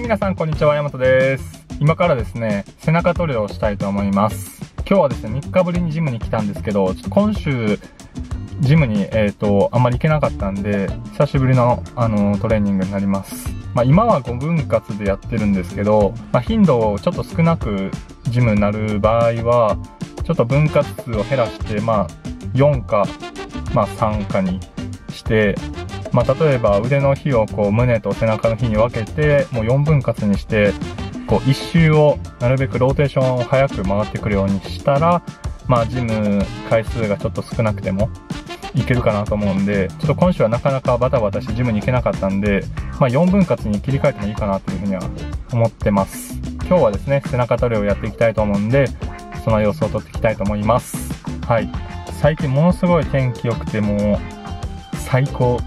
皆さんこんにちは、山本です。今からですね、背中トレをしたいと思います。今日はですね、3日ぶりにジムに来たんですけど、ちょっと今週、ジムに、あんまり行けなかったんで、久しぶりの、トレーニングになります。今は5分割でやってるんですけど、頻度をちょっと少なくジムになる場合は、ちょっと分割数を減らして、4か、3かにして、例えば腕の日を胸と背中の日に分けて、もう4分割にして、1周をなるべくローテーションを早く回ってくるようにしたら、ジム回数がちょっと少なくてもいけるかなと思うんで、ちょっと今週はなかなかバタバタしてジムに行けなかったんで、4分割に切り替えてもいいかなというふうには思ってます。今日はですね、背中トレをやっていきたいと思うんで、その様子を撮っていきたいと思います。はい。最近ものすごい天気良くて、もう最高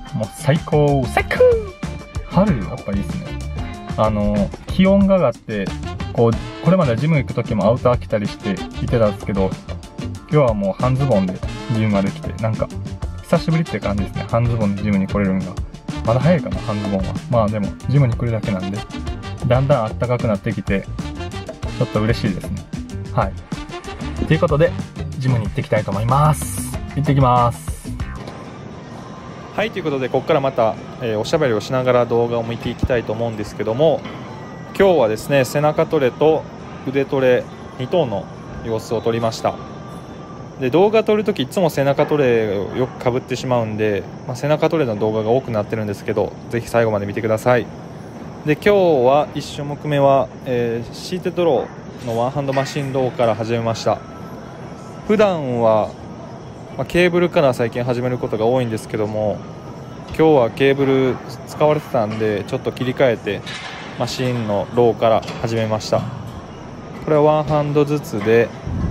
春やっぱいいですね。気温が上がって、これまでジム行く時もアウター着たりしていてたんですけど、今日はもう半ズボンでジムまで来て、なんか久しぶりって感じですね。半ズボンでジムに来れるんが。まだ早いかな、半ズボンは。でもジムに来るだけなんで、だんだん暖かくなってきて、ちょっと嬉しいですね。はい。ということで、ジムに行ってきたいと思います。行ってきます。はい、ということでここからまた、おしゃべりをしながら動画を見ていきたいと思うんですけども、今日はですね、背中トレと腕トレ2頭の様子を撮りました。で、動画撮るときいつも背中トレをよくかぶってしまうんで、背中トレの動画が多くなってるんですけど、ぜひ最後まで見てください。で、今日は1種目目は、シーテッドローのワンハンドマシンローから始めました。普段はケーブルから最近始めることが多いんですけども、今日はケーブル使われてたんでちょっと切り替えてマシンのローから始めました。これはワンハンドずつで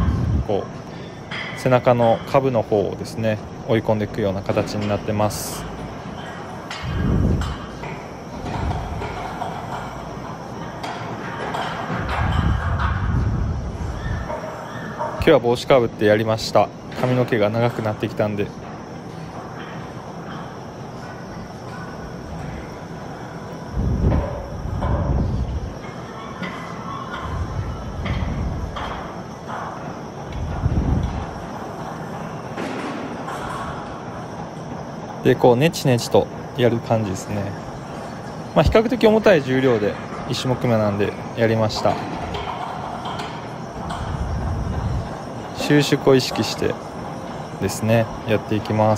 背中の下部の方をですね追い込んでいくような形になってます。今日は帽子かぶってやりました。髪の毛が長くなってきたんで。で、ネチネチとやる感じですね。比較的重たい重量で1種目目なんでやりました。収縮を意識してですねやっていきます。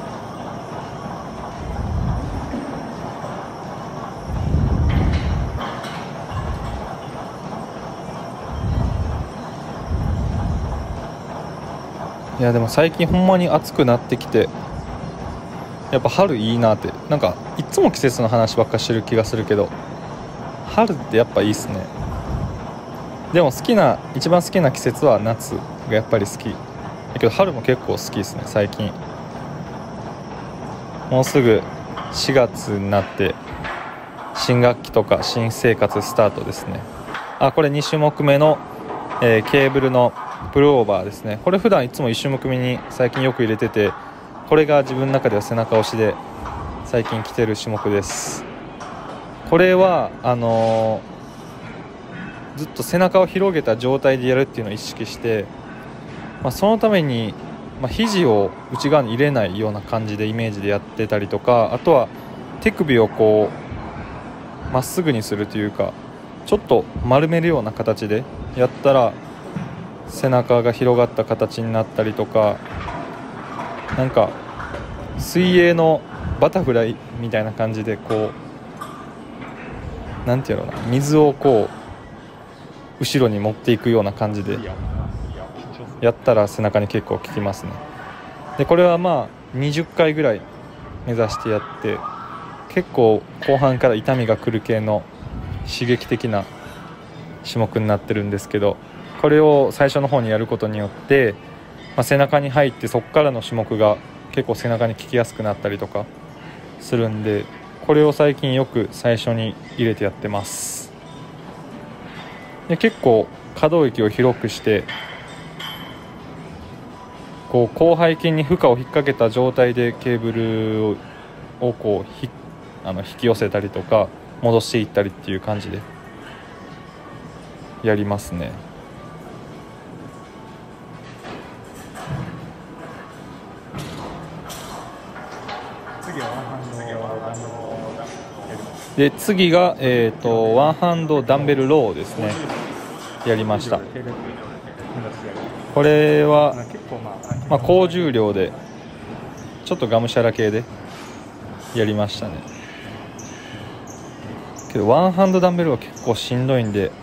いやでも最近ほんまに暑くなってきて、やっぱ春いいなって、なんかいつも季節の話ばっかしてる気がするけど、春ってやっぱいいっすね。でも一番好きな季節は夏がやっぱり好きだけど、春も結構好きですね最近。もうすぐ4月になって新学期とか新生活スタートですね。これ2種目目の、ケーブルのプルオーバーですね。これ普段いつも1種目目に最近よく入れてて、これが自分の中では背中押しで最近来てる種目です。これはずっと背中を広げた状態でやるっていうのを意識して、そのために、肘を内側に入れないような感じでイメージでやってたりとか、あとは手首をまっすぐにするというか、ちょっと丸めるような形でやったら背中が広がった形になったりとか、なんか水泳のバタフライみたいな感じでなんていうのかな、水を後ろに持っていくような感じでやったら背中に結構効きますね。でこれは20回ぐらい目指してやって、結構後半から痛みがくる系の刺激的な種目になってるんですけど、これを最初の方にやることによって、背中に入って、そこからの種目が結構背中に効きやすくなったりとかするんで、これを最近よく最初に入れてやってます。で結構可動域を広くして、広背筋に負荷を引っ掛けた状態でケーブルを引き寄せたりとか、 戻していったりっていう感じでやりますね。で次が、ワンハンドダンベルローですね。やりました。これは、高重量でちょっとがむしゃら系でやりましたね。けどワンハンドダンベルは結構しんどいんで、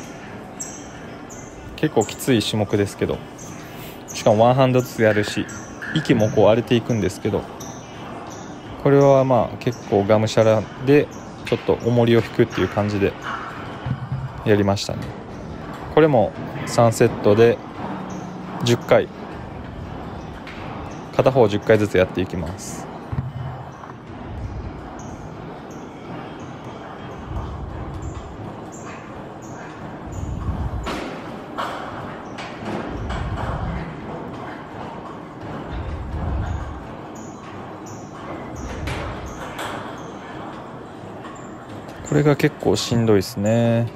結構きつい種目ですけど、しかもワンハンドずつやるし、息もこう荒れていくんですけど、これは結構がむしゃらでちょっと重りを引くっていう感じでやりましたね。これも3セットで10回、片方10回ずつやっていきます。これが結構しんどいですね。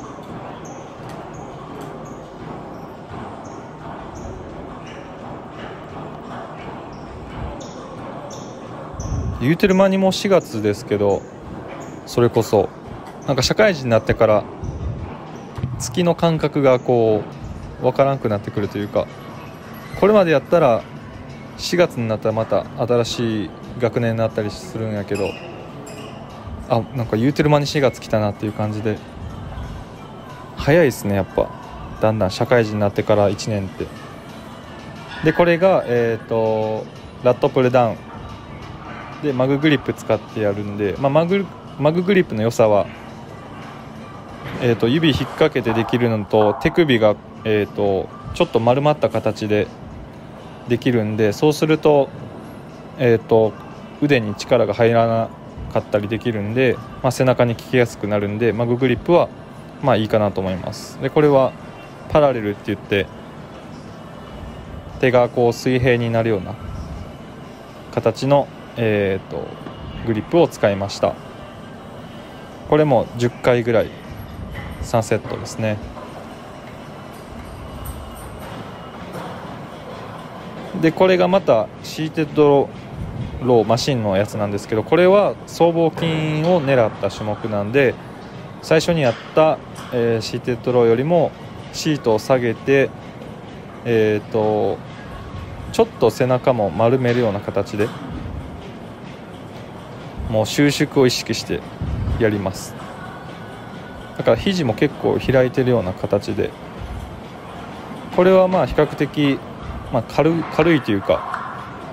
言うてる間にもう4月ですけど、それこそなんか社会人になってから月の感覚がこう分からなくなってくるというか、これまでやったら4月になったらまた新しい学年になったりするんやけど、なんか言うてる間に4月来たなっていう感じで早いですね。やっぱだんだん社会人になってから1年って。でこれが、ラットプルダウンでマググリップ使ってやるんで、マググリップの良さは、指引っ掛けてできるのと、手首が、ちょっと丸まった形でできるんで、そうすると、腕に力が入らなかったりできるんで、背中に効きやすくなるんで、マググリップはいいかなと思います。でこれはパラレルって言って、手がこう水平になるような形の、グリップを使いました。これも10回ぐらい3セットですね。でこれがまたシーテッドローマシンのやつなんですけど、これは僧帽筋を狙った種目なんで、最初にやった、シーテッドローよりもシートを下げて、ちょっと背中も丸めるような形で、もう収縮を意識してやります。だから肘も結構開いてるような形で、これは比較的、軽いというか、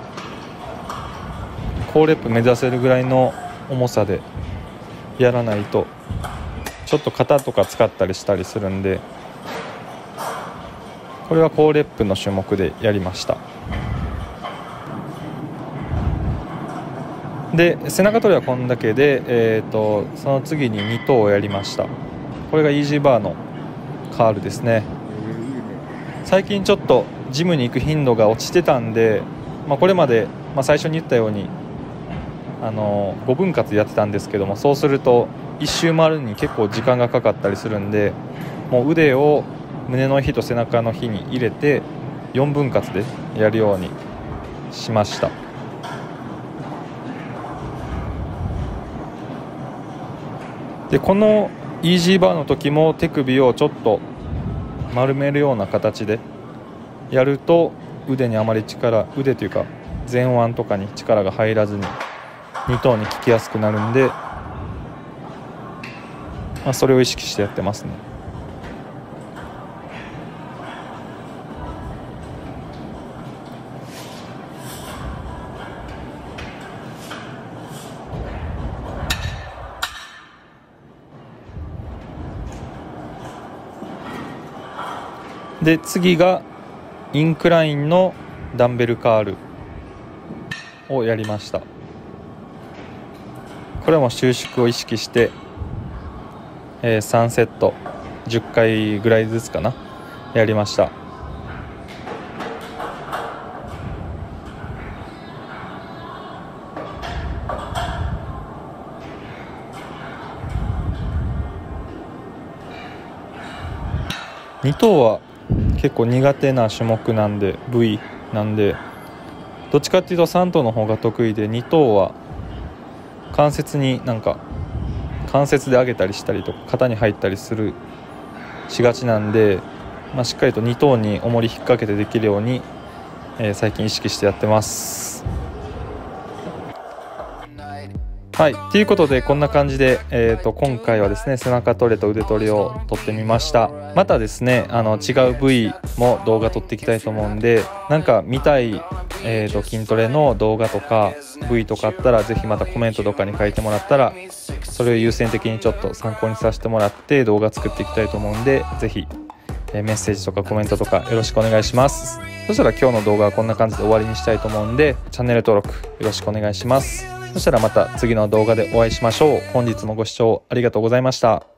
高レップ目指せるぐらいの重さでやらないとちょっと肩とか使ったりしたりするんで、これは高レップの種目でやりました。で背中トレはこんだけで、その次に2投をやりました。これがイージーバーのカールですね。最近ちょっとジムに行く頻度が落ちてたんで、これまで、最初に言ったように5分割やってたんですけども、そうすると1周回るに結構時間がかかったりするんで、もう腕を胸の日と背中の日に入れて4分割でやるようにしました。でこのイージーバーの時も手首をちょっと丸めるような形でやると、腕にあまり腕というか前腕とかに力が入らずに2頭に効きやすくなるんで、それを意識してやってますね。で次がインクラインのダンベルカールをやりました。これも収縮を意識して、3セット10回ぐらいずつかなやりました。 2頭は結構苦手な種目なんで、部位なんで、どっちかっていうと3頭の方が得意で、2頭は関節に関節で上げたりしたりとか肩に入ったりしがちなんで、しっかりと2頭に重り引っ掛けてできるように、最近意識してやってます。はい、ということでこんな感じで、今回はですね背中トレと腕トレを撮ってみました。またですね違う部位も動画撮っていきたいと思うんで、見たい、筋トレの動画とか部位とかあったらぜひまたコメントとかに書いてもらったら、それを優先的にちょっと参考にさせてもらって動画作っていきたいと思うんで、ぜひメッセージとかコメントとかよろしくお願いします。そしたら今日の動画はこんな感じで終わりにしたいと思うんで、チャンネル登録よろしくお願いします。そしたらまた次の動画でお会いしましょう。本日もご視聴ありがとうございました。